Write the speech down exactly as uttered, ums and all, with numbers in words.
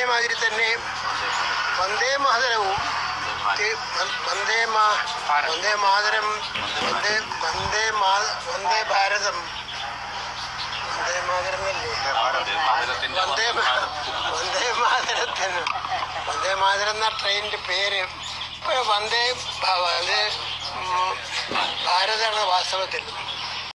അതേമാതിരി തന്നെ വന്ദേ മാതരവും വന്ദേ മാ വന്ദേ മാതരം വന്ദേ വന്ദേ മാ വന്ദേ ഭാരതം വന്ദേ മാതരം അല്ലേ വന്ദേ വന്ദേ മാതരത്തിന് വന്ദേ മാതരം എന്ന ട്രെയിനിൻ്റെ പേര് വന്ദേ അത് ഭാരതമാണ് വാസ്തവത്തിൽ.